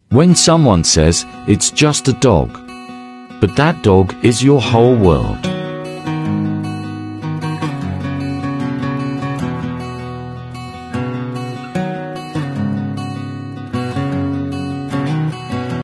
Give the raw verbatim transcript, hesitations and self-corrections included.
When someone says it's just a dog, but that dog is your whole world.